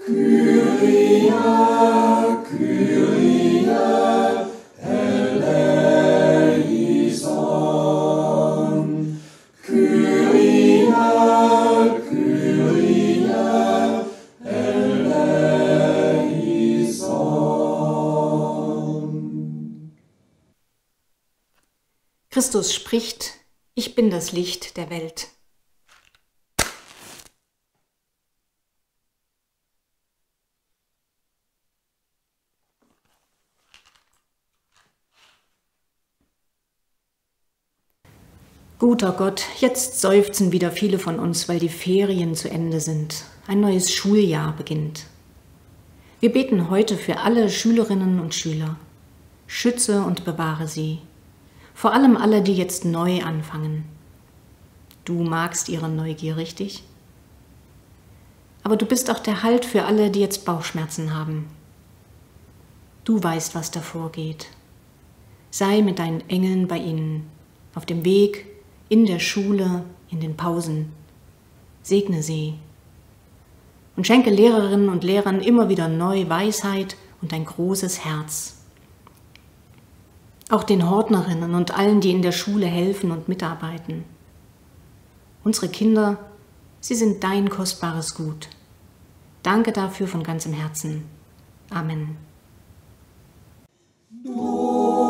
Kyrie, Kyrie, eleison. Kyrie, Kyrie, eleison. Christus spricht: Ich bin das Licht der Welt. Guter Gott, jetzt seufzen wieder viele von uns, weil die Ferien zu Ende sind. Ein neues Schuljahr beginnt. Wir beten heute für alle Schülerinnen und Schüler. Schütze und bewahre sie. Vor allem alle, die jetzt neu anfangen. Du magst ihre Neugier, richtig? Aber du bist auch der Halt für alle, die jetzt Bauchschmerzen haben. Du weißt, was davor geht. Sei mit deinen Engeln bei ihnen, auf dem Weg, in der Schule, in den Pausen. Segne sie und schenke Lehrerinnen und Lehrern immer wieder neu Weisheit und ein großes Herz. Auch den Hortnerinnen und allen, die in der Schule helfen und mitarbeiten. Unsere Kinder, sie sind dein kostbares Gut. Danke dafür von ganzem Herzen. Amen. Du